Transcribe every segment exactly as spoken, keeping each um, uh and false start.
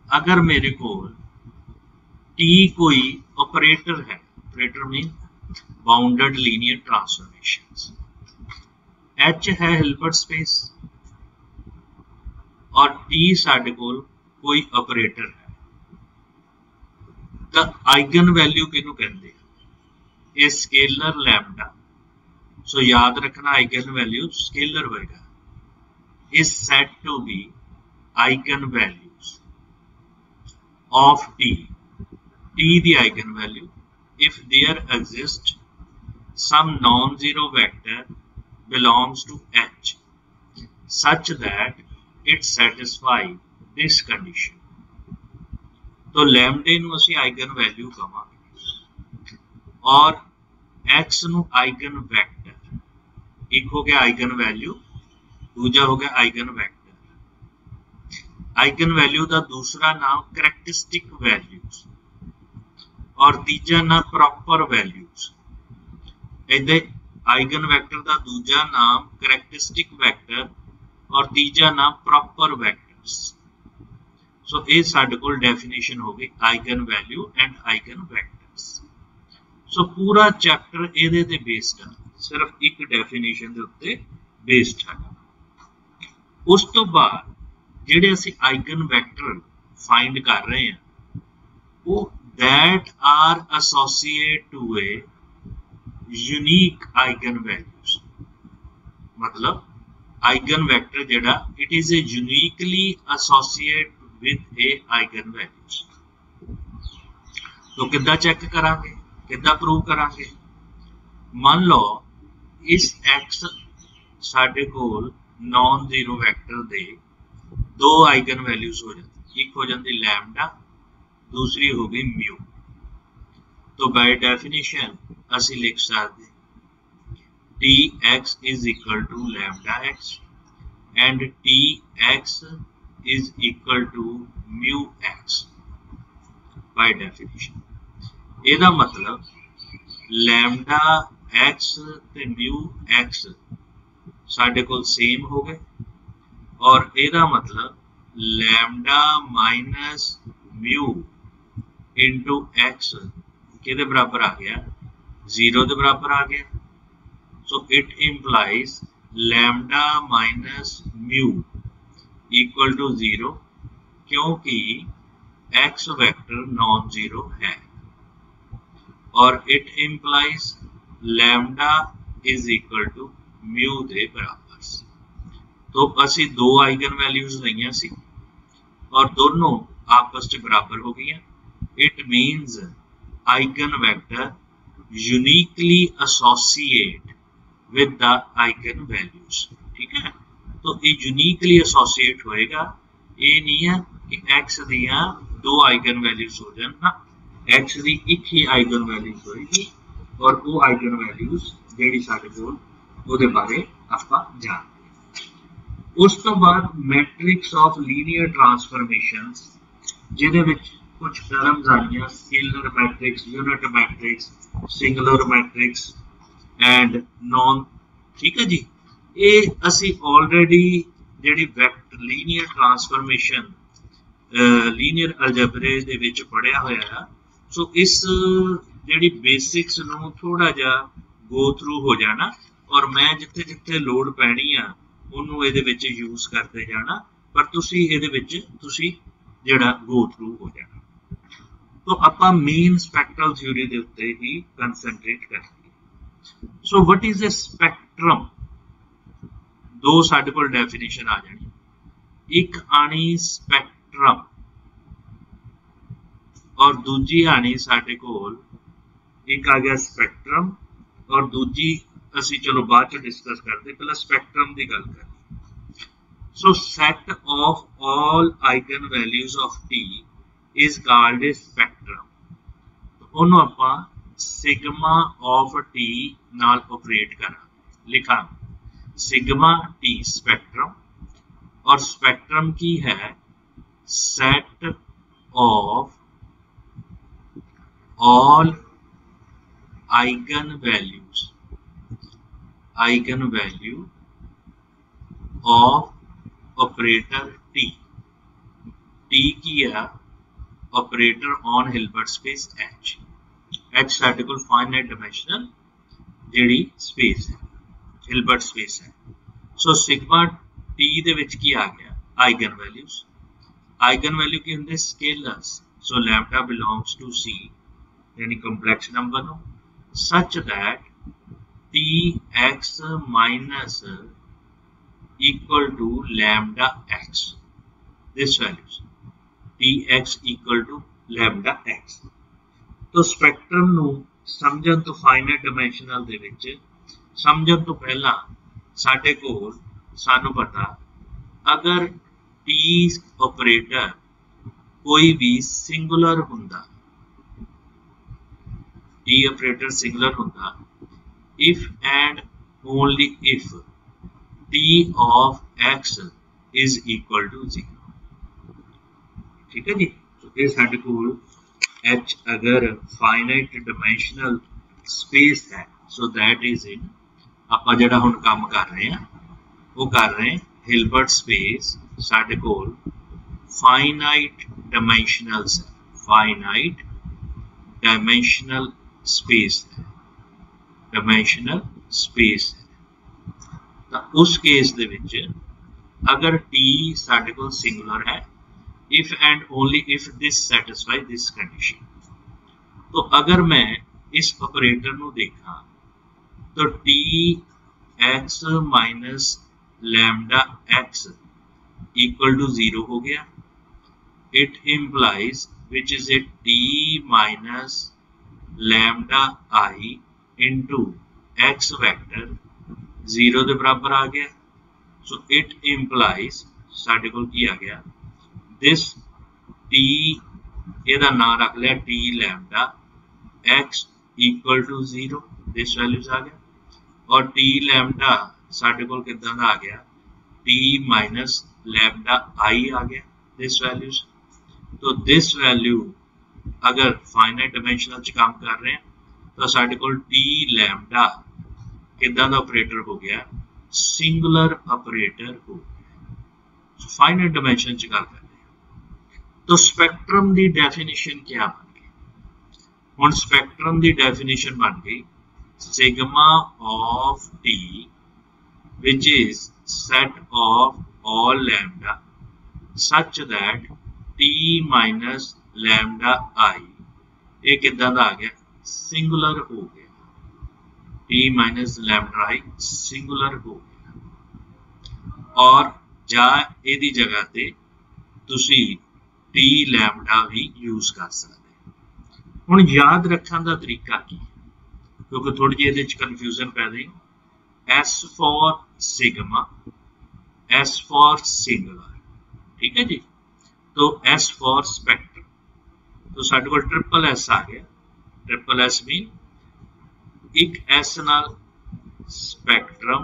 अगर मेरे को T कोई ऑपरेटर है, operator mean bounded linear transformations, H है हिल्बर्ट स्पेस और T साडे कोल कोई ऑपरेटर है, तो आइगन वैल्यू किनू कहते हैं? ये स्केलर लैम्डा। सो याद रखना आइगन वैल्यू स्केलर होएगा, is set to be eigenvalues of T, T the eigenvalue if there exists some non-zero vector belongs to H such that it satisfies this condition। तो लैम्डे नू असी eigen value कहांगे और x नू eigen vector, एक हो गया eigen value, दूजा हो गया आइगन वैक्टर। आइगन वैल्यू का दूसरा नाम करैक्टरिस्टिक वैल्यूज और तीजा नाम प्रॉपर वैल्यूज। इधे आइगन वेक्टर का दूजा नाम करैक्टरिस्टिक वेक्टर और तीजा नाम प्रॉपर वेक्टर्स। सो ये साडे कोल डेफिनेशन हो गई eigenvalue and eigenvectors. So पूरा चैप्टर इहदे ते बेस्ड है, सिर्फ एक डेफिनेशन दे उत्ते बेस्ड है। उस तो बाद जिहड़े असीं आइगन वेक्टर फाइंड कर रहे हैं वो that are associated to a unique eigenvalues, मतलब आइगन वेक्टर जेड़ा it is a uniquely associated with a eigenvalues। तो किद्दां चेक करांगे, किद्दां प्रूव करांगे? मान लो इस x साडे कोल नॉन जीरो वेक्टर दे दो आइगन वैल्यूज हो जाती, एक हो जाती लैम्डा, दूसरी हो गई म्यू। तो बाय डेफिनेशन असी लिख सकते T X is equal to lambda X and T X is equal to mu X by definition. एदा मतलब लैम्डा एक्स ते म्यू एक्स साडे कोल सेम हो गए और एदा मतलब lambda minus mu into X के बराबर आ गया, जीरो के बराबर आ गया। So it implies lambda minus mu equal to zero, क्योंकि एक्स वेक्टर नॉन जीरो है, और it implies lambda is equal to mu के बराबर। तो असी दो आइगन वैल्यूज लईआं सी और दोनों आपस में बराबर हो गई। It means eigenvector uniquely associate with the eigenvalues. ठीक है, तो ये यूनिकली एसोसिएट होएगा, ये नहीं है कि एक्स दियां दो आइगन वैल्यूज हो जान ना, एक्स दी एक ही आइगन वैल्यूज होएगी और वो आइगन वैल्यूज जेडी साडे कोल ओदे बारे आपां जानदे। उस तो बाद मैट्रिक्स ऑफ लीनियर ट्रांसफॉर्मेशंस जिहदे विच कुछ टर्म्स आईयां, scalar matrix, unit matrix, singular matrix and non. ठीक है जी, ये असी ऑलरेडी जिहड़ी वेक्टर लीनियर ट्रांसफॉर्मेशन लीनियर अलजेब्रे दे विच पढ़िया होया है। सो इस जिहड़ी बेसिक्स नूं थोड़ा जिहा गो थ्रू हो जाना और मैं जिथे जिथे लोड़ पैनी आ उन्होंने इहदे विच यूज करते जाना, पर तुसी इहदे विच तुसी जिहड़ा गो थ्रू हो जाना। तो आपां मेन स्पैक्ट्रल थ्योरी दे उत्ते ही कंसंट्रेट करेंगे। So what is a spectrum? दो साडे कोल डेफिनेशन आ जानी, एक आनी स्पैक्ट्रम और दूजी आनी साडे कोल, एक आ गया स्पैक्ट्रम और दूजी असी चलो बाद च डिस्कस करते, पहले स्पैक्ट्रम की गल करें। So set of all eigenvalues of T is called a spectrum. तो उन्होंने आपां सिग्मा ऑफ टी नाल ऑपरेट करा, लिखा सिग्मा टी स्पैक्ट्रम, और स्पैक्ट्रम की है set of all eigenvalues eigen value of operator T. T की है operator on Hilbert space H. H साडे कोल फाइनाइट डायमेंशनल जिहड़ी स्पेस है, हिलबर्ट स्पेस है। सो सिग्मा टी दे विच की आ गया आइगन वैल्यूज। आइगन वैल्यू की होंगे scalars. So lambda belongs to C यानी complex number no such that T X minus equal to lambda X. This values T X equal to lambda X. तो spectrum नू समझण तो finite dimensional दे विच समझण तो पहला साडे कोल सानू पता अगर टी ऑपरेटर कोई भी सिंगुलर हुंदा, टी ऑपरेटर सिंगुलर हुंदा if and only if t of x is equal to zero। ठीक है जी। तो ये साडे कोल h अगर फाइनाइट डायमेंशनल स्पेस है सो दैट इज इन आपां जिहड़ा हुण काम कर रहे हैं वो कर रहे हैं हिलबर्ट स्पेस साडे कोल फाइनाइट डायमेंशनल्स है, फाइनाइट डायमेंशनल स्पेस है, डायमेंशनल स्पेस है। तो उस केस दे विच अगर टी साडे कोल सिंगुलर है if and only if this satisfy this condition. तो अगर मैं इस ऑपरेटर नू देखा तो T X minus lambda X equal to zero हो गया। It implies which is a T minus lambda I into X vector zero के बराबर आ गया। सो इट इम्प्लाइज साडे कोल की आ गया दिस टी एदा नाम रख लिया T lambda X equal to zero. This values आ गया और टी लैम्डा साडे कोल किदां दा आ गया टी माइनस लैम्डा आई आ गया। दिस वैल्यूज तो दिस वैल्यू अगर फाइनाइट डायमेंशनल च काम कर रहे हैं तो साडे कोल टी लैम्डा किदां दा ऑपरेटर हो गया सिंगुलर ऑपरेटर हो गया। फाइनाइट डायमेंशन च गल कर रहे हैं। तो स्पैक्ट्रम दी डेफिनेशन क्या बन गई? हुण स्पैक्ट्रम दी डेफिनेशन बन गई sigma of T which is set of all lambda such that T minus lambda I ये किदां दा आ गया सिंगुलर हो गया। T minus lambda I singular हो गया और जा एदी जगह ते तुसी टी लैम्डा भी यूज कर सकते। हुण याद रखने का तरीका की क्योंकि थोड़ी जी इहदे च कन्फ्यूजन पै रही। S for sigma, S for singular, ठीक है जी। तो एस फॉर स्पैक्ट्रम, तो साडे कोल ट्रिपल एस आ गया। ट्रिपल एस मीन एक एस नाल स्पैक्ट्रम,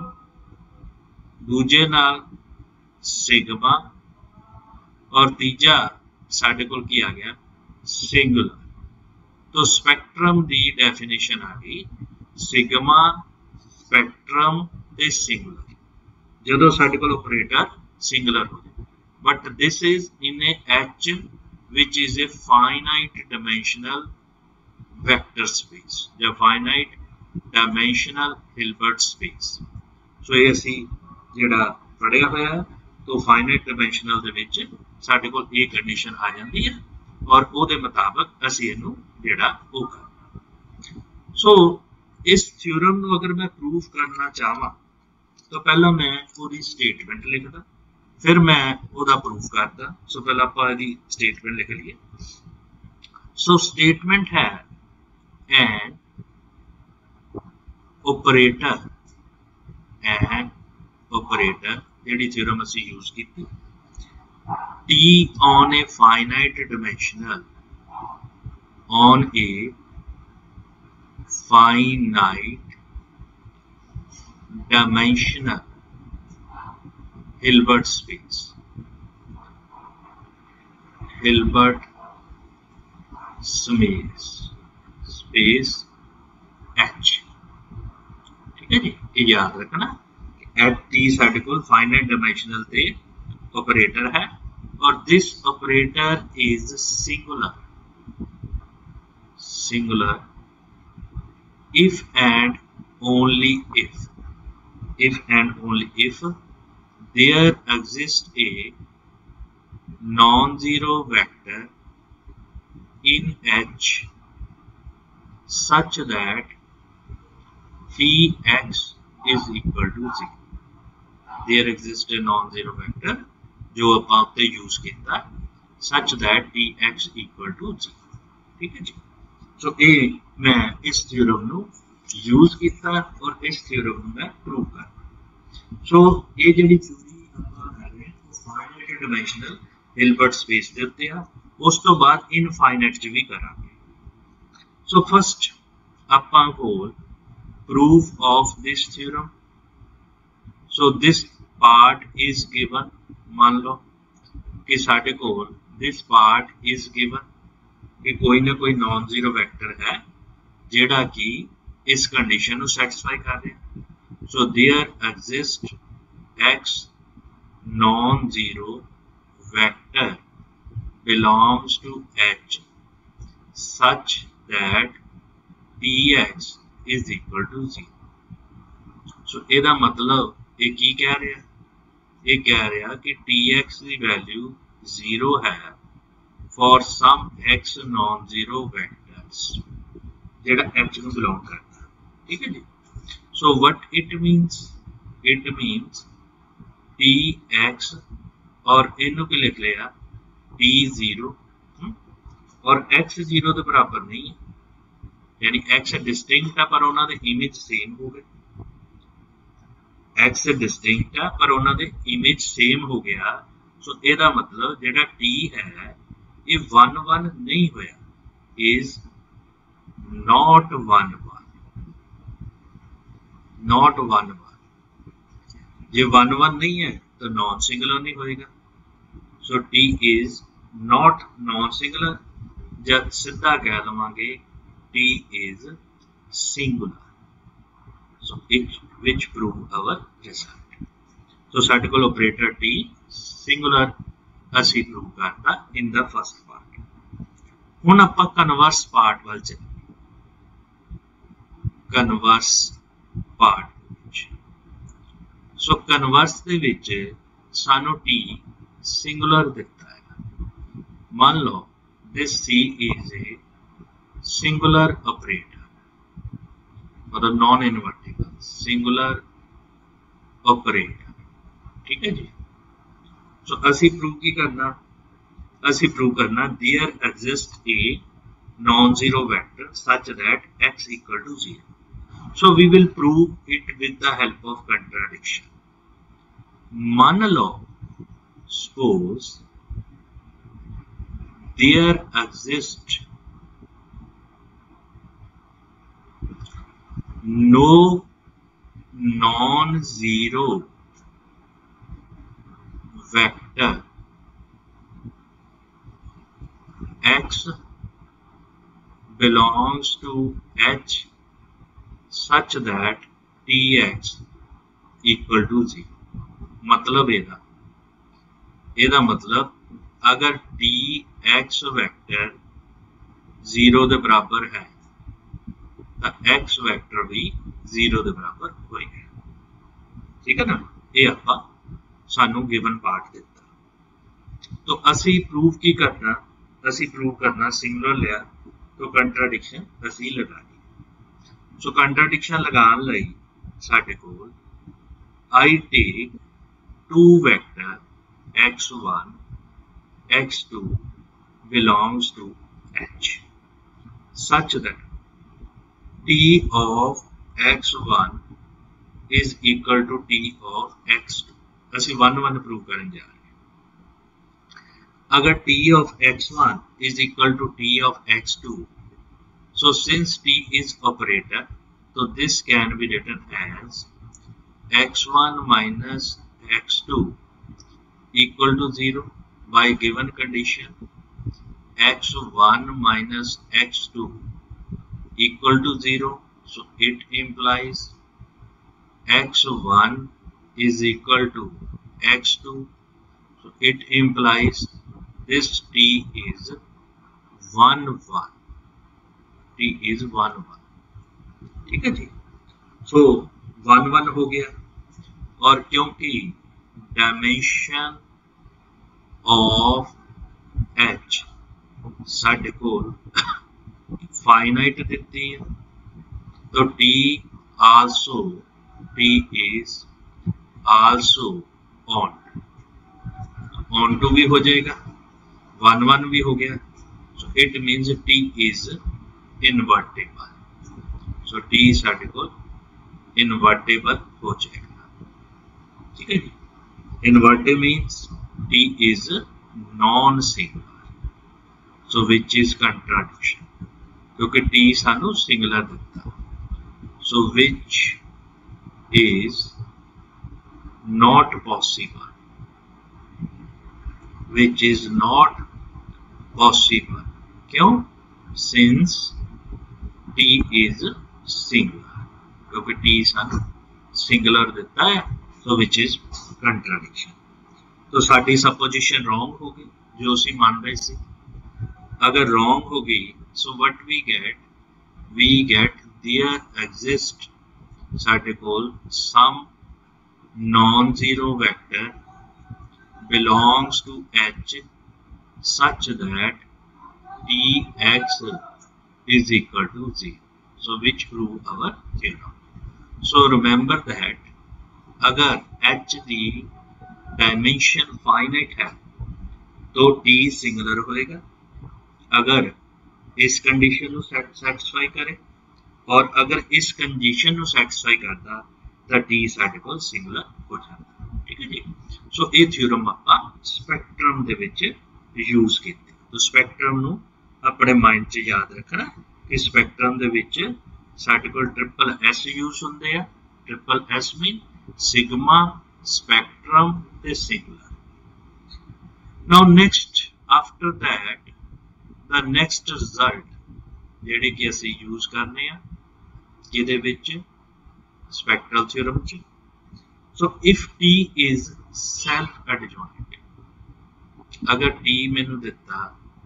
दूजे नाल सिग्मा और तीजा साडे कोल की आ गया सिंगुलर। तो स्पैक्ट्रम दी डेफिनेशन आ गई सिग्मा स्पैक्ट्रम दे सिंगुलर जदों साडे कोल ऑपरेटर सिंगुलर हो जाए। But this is in a H which is a finite dimensional vector space या finite dimensional Hilbert space। so ये असी जेड़ा पढ़िया होया तो finite dimensional दे विच साडे कोल ये कंडीशन आ जाती है और ओदे मुताबिक असी इनू जेड़ा ओ करना। सो इस थ्योरम नू अगर मैं प्रूफ करना चाहवां तो पहला मैं पूरी स्टेटमेंट लिखदा फिर मैं ओदा प्रूफ करता। सो पहला आपां इहदी स्टेटमेंट लिख लईए। सो स्टेटमेंट है एन ऑपरेटर एन ऑपरेटर जिहड़ी थ्योरम असीं यूज कीती T on a finite dimensional on a finite dimensional Hilbert space, Hilbert space, space H। ठीक है जी, ये याद रखना। एट टी साडे कोल फाइनाइट डायमेंशनल ते ऑपरेटर है और this operator is singular. singular if and only if if and only if there exists a non-zero vector in H such that Tx is equal to zero. There exists a non-zero vector जो ਆਪਾਂ ਉੱਤੇ use किया such that Tx equal to zero. ठीक है जी. सो ये मैं इस theorem ਨੂੰ यूज किया और इस थ्योरम ਨੂੰ मैं प्रूव करना. सो ये ਜਿਹੜੀ ਥਿਊਰੀ ਆਪਾਂ ਕਰ ਰਹੇ ਹਾਂ ਫਾਈਨਾਈਟ ਡਾਈਮੈਂਸ਼ਨਲ हिलबर्ट स्पेस ਦੇ ਉੱਤੇ ਆ. ਉਸ ਤੋਂ ਬਾਅਦ ਇਨਫਾਈਨਾਈਟ ਚ ਵੀ ਕਰਾਂਗੇ. सो फर्स्ट ਆਪਾਂ ਕੋਲ proof of this theorem. So this part is given. मान लो कि साढ़े कोल this part is given कि कोई ना कोई नॉन जीरो वेक्टर है जेड़ा कि इस कंडीशन को सैटिस्फाई कर रहे हैं. So there exists x non-zero vector belongs to H such that Tx is equal to zero. So ਇਹਦਾ मतलब ये की कह रहा है? ये कह रहा कि Tx की वैल्यू zero है for some x non-zero vectors जेड़ा H ਨੂੰ belong करता है. ठीक है जी. So what it means? It means Tx और इन्हों की लिख लिया T zero और x zero के बराबर नहीं है, यानी x डिस्टिंक्ट है पर उन्होंने इमेज सेम हो गए. x डिस्टिंक्ट है पर उन्होंने इमेज सेम हो गया. सो ਇਹਦਾ मतलब जेड़ा t है ये वन वन नहीं होया, is not one one, not one one. जे वन वन नहीं है तो नॉन सिंगुलर नहीं होएगा. So t is not non singular. जब सीधा कह लवांगे T is singular. So it which prove our result. So साढ़े कोल operator T singular असी prove करता in the first part. हुण आपां converse part वाल चलीए. Converse part. So converse दे विच सानू T singular दिता है. मान लो this C is a singular operator मतलब नॉन इनवर्टिबल सिंगुलर ऑपरेटर. ठीक है जी. सो असी प्रूव की करना, असी प्रूव करना there exist a non zero vector such that x equal to zero. So we will prove it with the help of contradiction. मान लो suppose there exist no non-zero vector x belongs to H such that Tx equal to zero. मतलब एदा एदा मतलब अगर Tx vector zero के बराबर है एक्स वैक्टर भी जीरो के बराबर होएगा. ठीक है ना. ये आपां सानू गिवन पार्ट दिता. तो असी प्रूव की करना, असी प्रूव करना सिंगुलर लिया तो कंट्राडिक्शन असी लगा दी. सो कंट्राडिक्शन लगान लई साडे कोल I take two vector X one X two belongs to H such that T of x one is equal to T of x two. असी वन वन प्रूव करने जा रहे हैं. अगर T of x one is equal to T of x two, so since T is operator, so this can be written as x one minus x two equal to zero by given condition x one minus x two equal to zero. So it implies x one is equal to x two. So it implies this T is one one. T is one one. ठीक है जी। So one one हो गया, और क्योंकि dimension of H साडे कोल finite दिती है, तो T also T is also on onto भी हो जाएगा, वन वन भी हो गया। So it means T is invertible. So T साडे कोल इनवर्टेबल हो जाएगा। ठीक है जी। Inverted means T is non singular, so which is contradiction, क्योंकि टी सानू सिंगुलर दिता। So which is not possible, which is not possible, क्यों? Since t is singular, क्योंकि t सानू सिंगुलर दिता है, so which is contradiction। तो साडी supposition wrong हो गई जो असी मान रहे सी। अगर रॉन्ग हो गई, so what we get, we get there exist साडे कोल some non-zero vector belongs to H such that Tx is equal to zero. So which prove our theorem. So remember that अगर H की dimension finite है तो T singular होएगा, अगर इस condition को satisfy करे, और अगर इस कंडीशन को सैटिस्फाई करता तो T साडे कोल सिंगुलर हो जाता। ठीक है जी। सो ये थ्योरम आपां स्पैक्ट्रम दे विच यूज कीती। तो स्पैक्ट्रम नू अपने माइंड च याद रखना कि स्पैक्ट्रम दे विच साडे कोल ट्रिपल एस यूज हुंदे आ। Triple S mean sigma, spectrum ते singular. Now next after that the next result जेहड़े कि असीं यूज करने आ जिहदे विच स्पैक्ट्रल थ्योरम च। So if T is self adjoint, अगर T मैंने दिता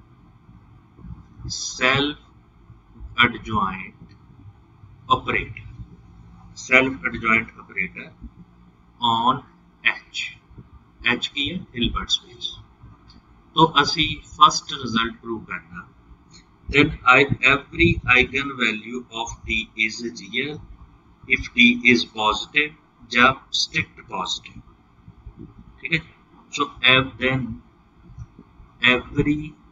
self adjoint operator, self adjoint operator on H, H की है हिल्बर्ट स्पेस, तो असी फर्स्ट रिजल्ट प्रूव करना then I every eigen value of T is real if T is positive या strict positive. ठीक है। So then every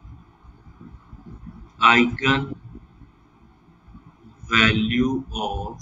eigen value of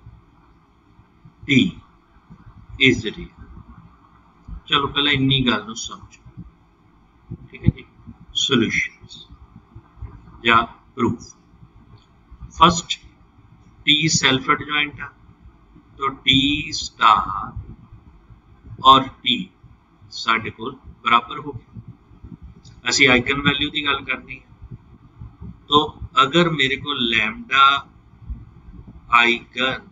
T is real. चलो पहले इन्नी गल नूं समझो। ठीक है जी। सॉल्यूशंस या proof. First T self adjoint है, तो टी स्टार और टी साडे कोल बराबर हो गए। असी आइगन वैल्यू की गल करनी है, तो अगर मेरे को lambda eigen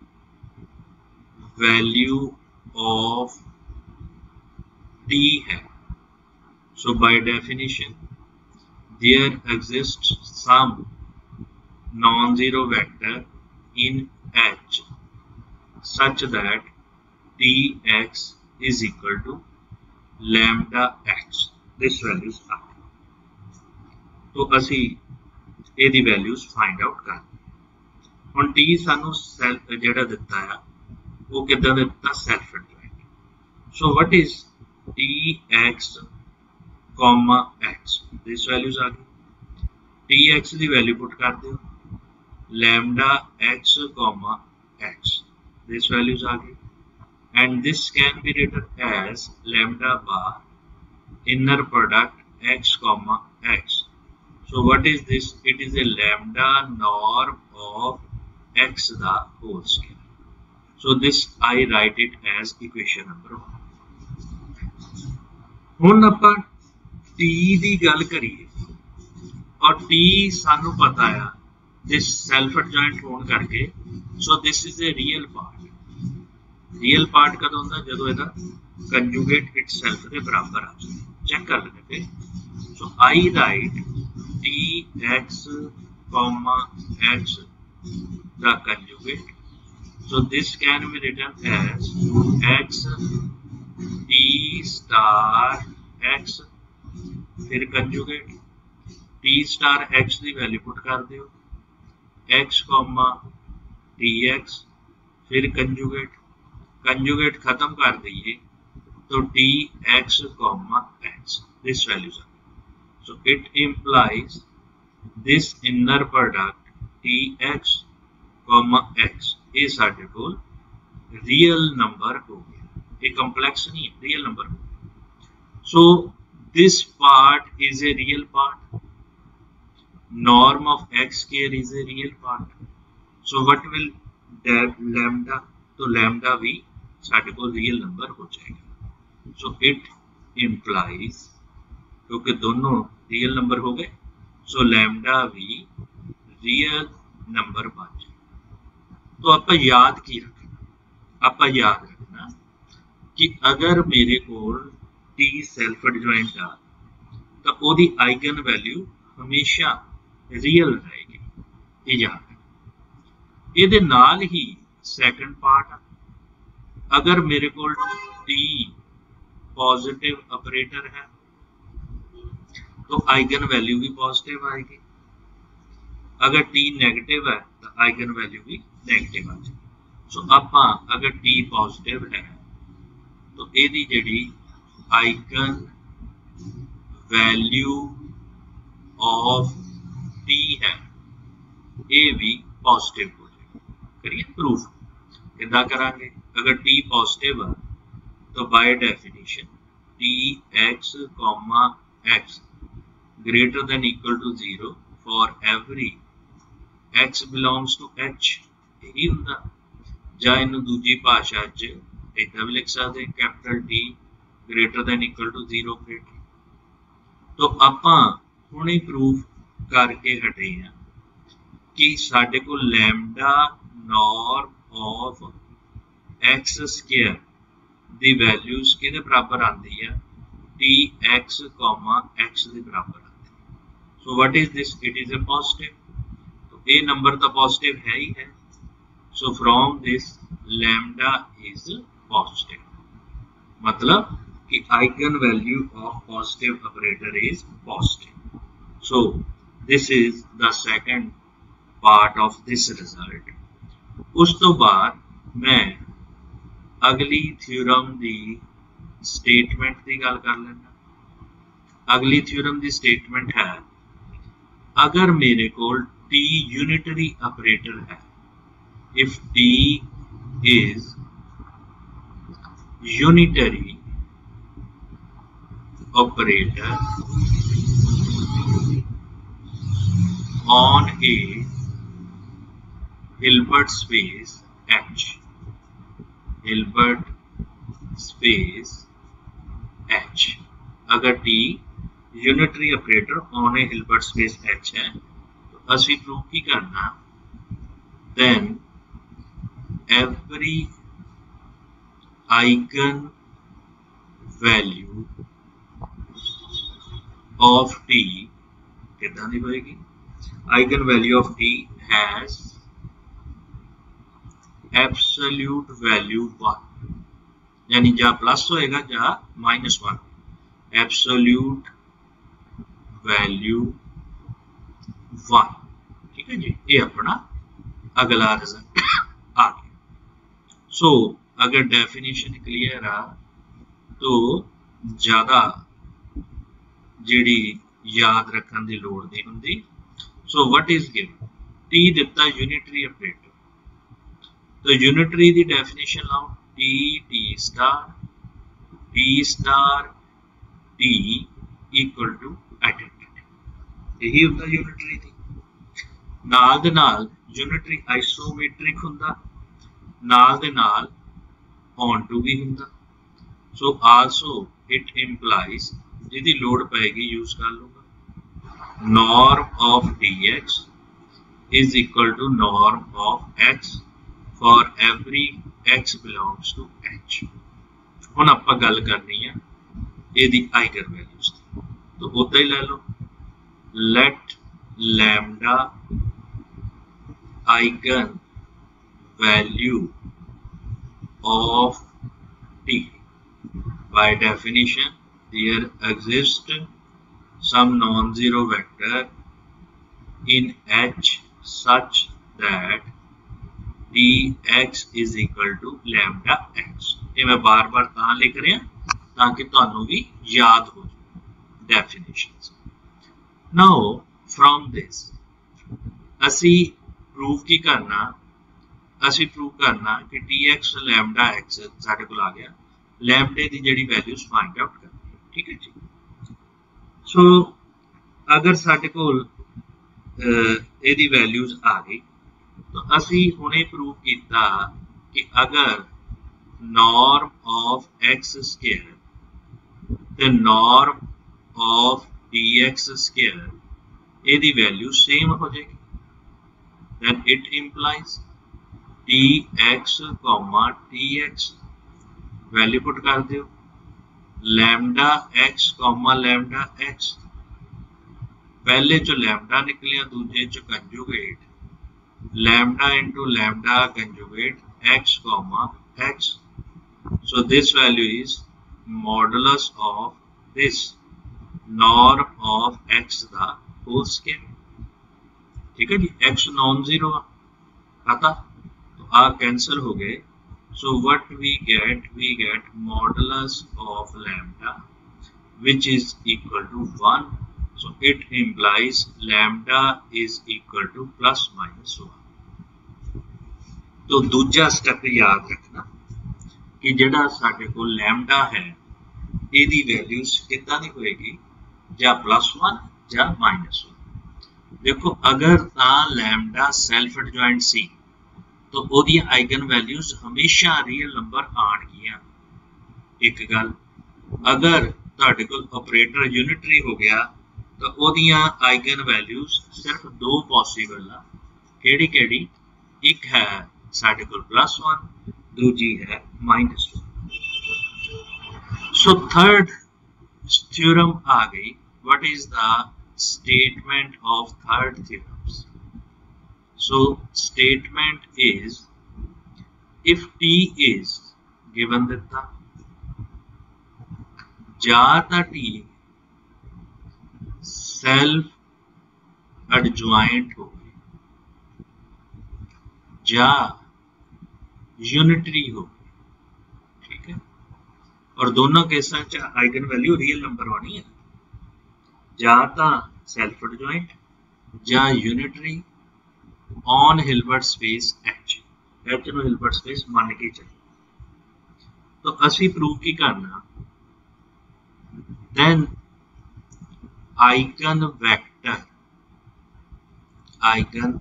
value of T है, so by definition there exist some non zero vector in H such that Tx is equal to lambda x. This values are. तो असी ए दी वैल्यूज फाइंड आउट करनी। हुण T सानू self जेड़ा दिता है वो किदां दिता self adjoint. So what is Tx, x, this values आ गई। Tx दी वैल्यू पुट कर दो lambda x, x, this values are given, and this can be written as lambda bar inner product x comma x. So what is this? It is a lambda norm of x the whole square. So this I write it as equation number one. हुण आपां t दी गल करिए और t सानू पता है this self adjoint होने करके, so this is a real part. Real part कद होंदा जदों इहदा कंजुगेट इटसेल्फ के बराबर आ जाए। चेक कर लेते फिर। So I write Tx comma x the conjugate. So this can be written as x t star x फिर conjugate t star x की वैल्यू पुट कर दो x कॉमा tx फिर conjugate conjugate खत्म कर दिए तो tx कॉमा x this values are. So it implies this inner product tx comma x ये साढ़े को रियल नंबर हो गया, ये कॉम्प्लेक्स नहीं है, रियल नंबर हो गया. So this part is a real part, norm of x square is a real part. So what will lambda, तो लैम्डा भी साढ़े को रियल नंबर हो जाएगा. सो इट इम्प्लाइज, क्योंकि दोनों रियल नंबर हो गए, सो लैम्डा भी रियल नंबर बन जाए. तो आप याद की रखना, आप याद रखना कि अगर मेरे को टी सैल्फ एडजॉइंट आ तो ओदी आइगन वैल्यू हमेशा रियल रहेगी, ये याद रखना. ये नाल ही सैकंड पार्ट आ, अगर मेरे को टी पॉजिटिव ऑपरेटर है तो आइगन वैल्यू भी पॉजिटिव आएगी, अगर टी नेगेटिव है तो आइगन वैल्यू भी नेगेटिव आ जाए. सो आप अगर टी पॉजिटिव है तो एदी जिहड़ी आइगन वैल्यू ऑफ टी है ये भी पॉजिटिव हो जाएगी. करिए प्रूफ किदा करांगे. अगर टी पॉजिटिव है तो by definition T x comma x greater than equal to zero for every x belongs to h यही ਹੁੰਦਾ. ਜਾਂ ਇਹਨੂੰ ਦੂਜੀ ਭਾਸ਼ਾ 'ਚ ਇਦਾਂ ਵੀ ਲਿਖ ਸਕਦੇ capital T greater than equal to zero operator. तो ਆਪਾਂ ਹੁਣੇ ਪ੍ਰੂਫ ਕਰਕੇ ਹਟੇ ਆ ਕਿ ਸਾਡੇ ਕੋਲ lambda norm of x square ਦੀ ਵੈਲਿਊਜ਼ ਕਿਹਦੇ ਬਰਾਬਰ ਆਉਂਦੀ ਆ tx, x ਦੇ ਬਰਾਬਰ ਆਉਂਦੀ. So what is this, it is a positive. ए नंबर तो पॉजिटिव है ही है. So from this lambda is positive, मतलब कि eigen value of positive operator is positive. So this is the second part of this result. उस तो बाद मैं अगली थ्योरम दी स्टेटमेंट की गल कर लेना. अगली थ्योरम दी स्टेटमेंट है अगर मेरे को T unitary operator है, if T is unitary operator on a Hilbert space H, Hilbert space H, अगर T unitary operator on a Hilbert space H है ਅਸੀਂ प्रूव की करना, then every eigen value of t कितना दी होएगी, eigen value of t has absolute value one, यानी जा प्लस होएगा जा minus one. absolute value one. ठीक है जी, ये अपना अगला रिजल्ट आ गया. सो so, अगर डेफिनेशन क्लियर आ तो ज्यादा जिहड़ी याद रखने की लोड़ नहीं हुंदी. So what is given, T दिता यूनिटरी ऑपरेटर, तो यूनिटरी दी डेफिनेशन लाओ T T star T star T equal to identity, यही होता यूनिटरी दी. नाल दे नाल यूनिटरी आइसोमेट्रिक हुंदा, नाल दे नाल ऑन टू भी हुंदा. सो आल्सो इट इंप्लाइज, जिहदी लोड पेगी यूज कर लूंगा, norm of dx is equal to norm of x for every x belongs to h. हुण आपां गल करनी है इहदी आइगन वैल्यूज, तो उदा ही ले लो, let lambda eigen value of T. By definition, there exists some non-zero vector in H such that dx is equal to lambda x. ये मैं बार बार कहाँ लिख रहा ताकि तुहानू भी याद हो definitions. Now from this असी प्रूव की करना असी प्रूव करना कि dx lambda x साडे कोल आ गया लैम्बडे दी जेडी वैल्यूज फाइंड आउट करनी है ठीक है जी. सो so, अगर साडे कोल एदी वैल्यूज आ गई तो असी हुणे प्रूव किया कि अगर नॉर्म ऑफ एक्स स्क्वायर ते नॉर्म ऑफ dx स्क्वायर एदी वैल्यू सेम हो जाएगी then it implies dx tx value put कर दो लैम्डा x लैम्डा x पहले जो लैम्डा निकलिया दूजे जो conjugate lambda into lambda conjugate x comma x. So this value is modulus of this norm of x the whole square. ठीक है जी. x non zero आता तो आ कैंसिल हो गए. So what we get we get modulus of lambda which is equal to one. So it implies lambda is equal to plus minus one. तो दूजा step याद रखना कि जेड़ा साडे को लैम्डा है एदी वैल्यूज कितना दी होएगी या प्लस वन या माइनस वन. देखो अगर ता लैम्डा सेल्फ एडजॉइंट सी तो ओदी आइगन वैल्यूज हमेशा रियल नंबर आणगियां. एक गल अगर तुहाडे कोल ऑपरेटर यूनिटरी हो गया तो ओदियां आइगन वैल्यूज सिर्फ दो पॉसिबल आ. केड़ी केड़ी? एक है साडे कोल प्लस वन दूजी है minus one. So third theorem आ गई. What is the statement of third theorems? So statement is if t is given दिता जा ता t सेल्फ एडजॉइंट हो जा यूनिटरी हो ठीक है. और दोनों केसां च आइगन वैल्यू रियल नंबर होनी है. जा ता सेल्फ एडजॉइंट जा unitary on Hilbert space H. H नो हिल्बर्ट स्पेस मान के चले तो असी प्रूव की करना then eigen vector eigen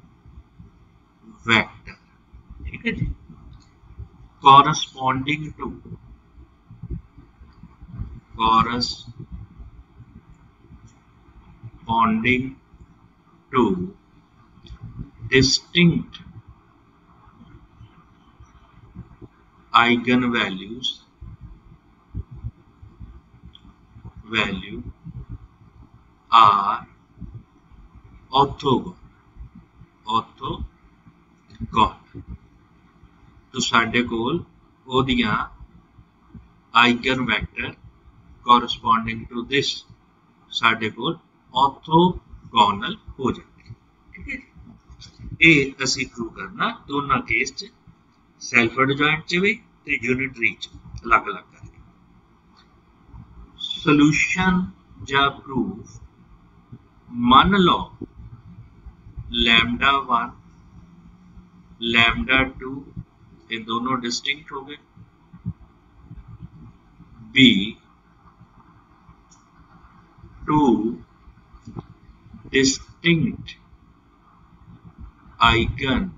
vector ठीक है जी corresponding to corresponding to distinct eigen values value are orthogonal orthogonal. तो साडे कोल ओदियां eigen vector corresponding to this साडे कोल ऑर्थोगोनल हो जाते ठीक है. ये असी प्रूव करना दोनों केस च सेल्फ एडजॉइंट च भी ते यूनिटरी च अलग अलग करके. सोल्यूशन या प्रूफ मान लो लैम्डा वन लैम्डा टू ये दोनों डिस्टिंक्ट हो गए. Be two distinct eigen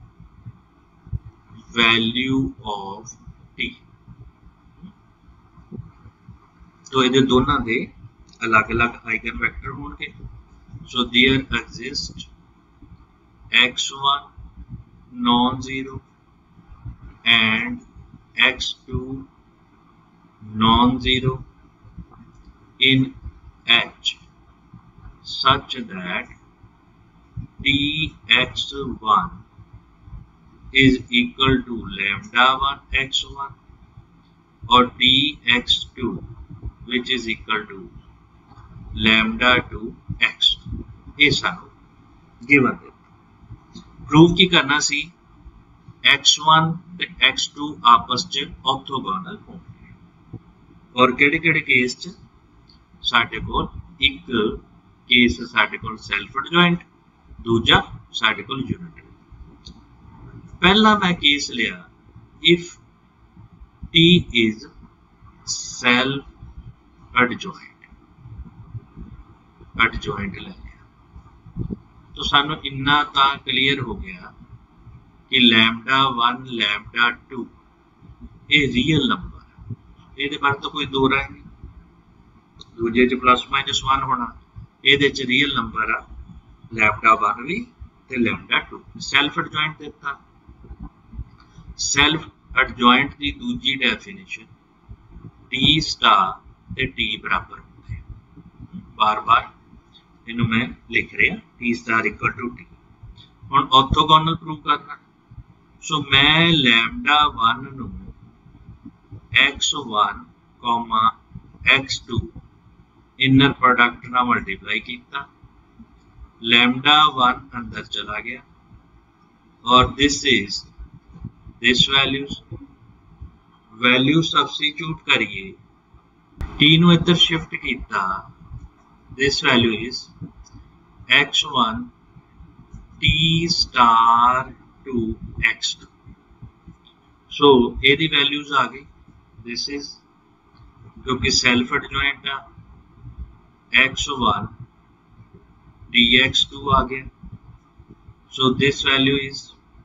value of T. तो ये दोनों दे अलग अलग आइगन वेक्टर होंगे. So there exist x one non-zero and x two non-zero in H such that T x one is equal to lambda one x one or t x two which is equal to lambda two x two ਇਹ ਸਾਨੂੰ given है prove की करना सी x one ਤੇ x two आपस च orthogonal होंगे और किहड़े किहड़े केस च साडे कोल एक केस साडे कोल सेल्फ एडजॉइंट दूजा साडे कोल यूनिटरी पहला मैं केस लिया if T is self adjoint adjoint ले लिया तो सानू इन्ना ता क्लियर हो गया कि लैम्डा वन लैम्डा टू ये रियल नंबर ये बारे तो कोई दो राय नहीं दूजे च प्लस माइनस वन होना ये रियल नंबर आ लैम्डा वन भी ते लैम्डा टू सेल्फ एडजॉइंट देता सेल्फ एडजॉइंट की दूजी डेफिनेशन टी स्टार ते टी बराबर होते हैं बार बार इन्हों मैं लिख रहा T star equal to T हुण ऑर्थोगोनल प्रूव करना सो मैं लैम्डा वन नू x one comma x two inner product ना मल्टीप्लाई किया लैम्डा वन अंदर चला गया और this is this values value substitute करिए t ਨੂੰ ਇੱਧਰ shift ਕੀਤਾ this value is x one t star to x two so ਇਹਦੀ values आ गई this is क्योंकि self adjoint ਆ x one t x two आ गया so this value is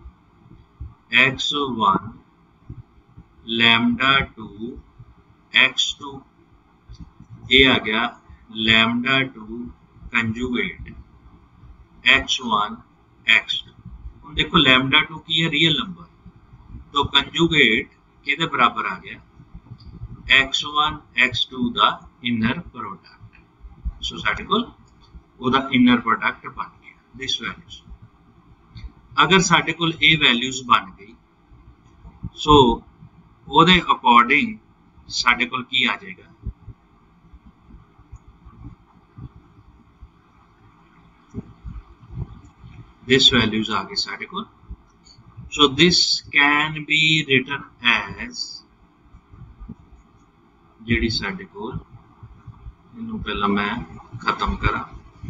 x one lambda two x two ये आ गया lambda two conjugate x one x two हम देखो lambda two की है रियल नंबर तो कंजुगेट किहदे बराबर आ गया x one x two दा इनर प्रोडक्ट सो साडे कोल ओदा इनर प्रोडक्ट बन गया दिस वैल्यूज अगर साडे कोल ए वैल्यूज बन गई सो ओदे अकॉर्डिंग साडे कोल की आ जाएगा दिस वैल्यूज आ गई साडे कोल so this can be written as जेडी साडे कोल इनू पहला मैं खत्म करा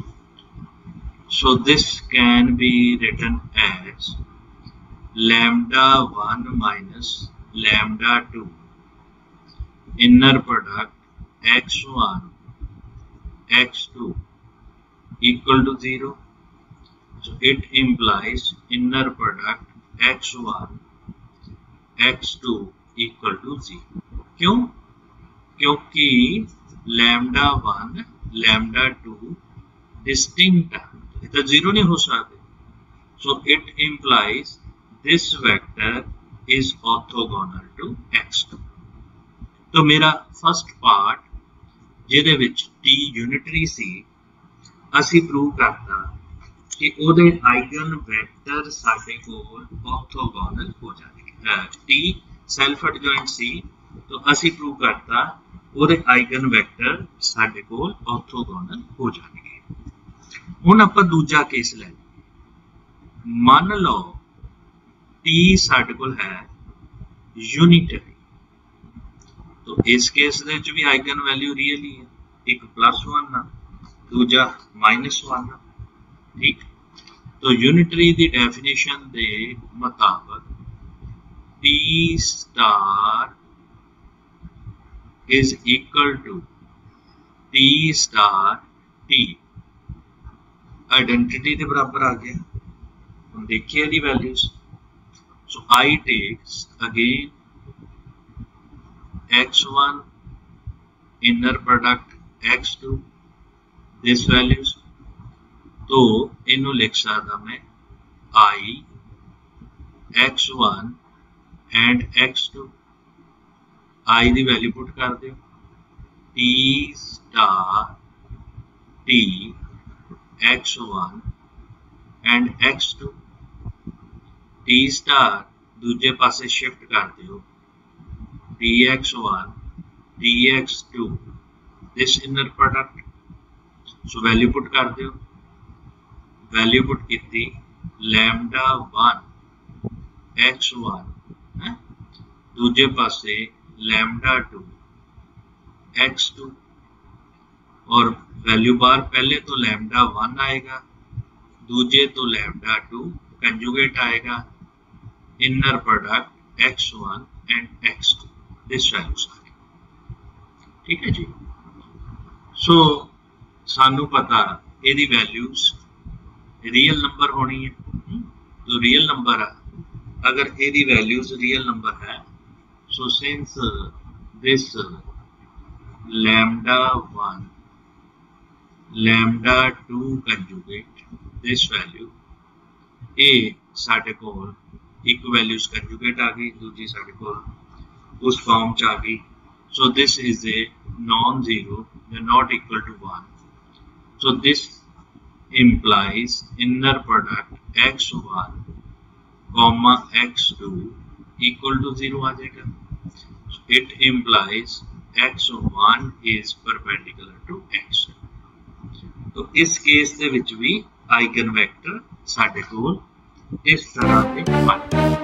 so this can be written as lambda one minus lambda two inner product x one x two equal to zero so it implies inner product x one x two equal to zero क्यों क्योंकि lambda one lambda two distinct तो zero नहीं हो सकते so it implies this vector is orthogonal to x two तो मेरा first part जिहदे विच T unitary सी असी प्रूव करता कि ओदे आइगन वेक्टर साडे कोल ऑर्थोगोनल हो जाएंगे टी सेल्फ एडजॉइंट सी तो असी प्रूव करता ओदे आइगन वेक्टर साडे कोल ऑर्थोगोनल हो जाएंगे हुण आपां दूजा केस लै मान लो टी साडे कोल है यूनिटरी तो इस केस दे विच भी आइगन वैल्यू रियल ही है एक प्लस वन आ दूजा माइनस वन आ ठीक तो यूनिटरी दी डेफिनेशन दे मुताबिक T star is equal to T star T identity के बराबर आ गया हम देखिए दी values so I takes again x one inner product x two this values तो इनू लिख सकता मैं I x one and x two I दी वैल्यू पुट कर दो T star T x one and x two T star दूजे पासे शिफ्ट कर दियो T x one T x two this inner product so value put कर दियो value put की लैम्डा वन एक्स वन दूजे पासे लैम्डा टू एक्स टू और वैल्यू बार पहले तो लैम्डा वन आएगा दूजे तो लैम्डा टू कंजुगेट आएगा inner product x one and x two this values आ गई ठीक है जी। सो सानू पता यदी वैल्यूज रियल नंबर होनी है तो रियल नंबर है अगर यदी वैल्यूज रियल नंबर है so since this lambda one lambda two conjugate this value ए साडे कोल एक वैल्यूज कंजुगेट आ गई दूजी साडे कोल उस फॉर्म च आ गई so this is a non zero not equal to one so this implies inner product x one comma x two equal to zero आ जाएगा it implies x one is perpendicular to x two तो इस case दे विच भी eigen vector साडे कोल इस तरह के